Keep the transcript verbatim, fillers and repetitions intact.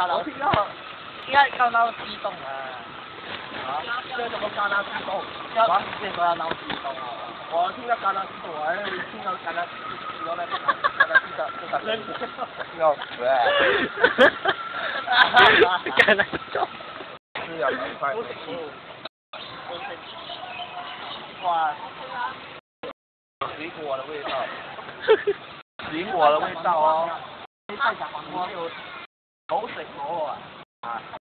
感到， 我听到，应该感到激动啊！啊，这怎么感到激动？要这个要闹激动啊！我听到感到激动，我还听到感到激动，我来感到激动，这感觉要死哎！ 感到激动， 是要赶快回去。哇，水果的味道，水果的味道哦！你再讲我有口水火啊！啊。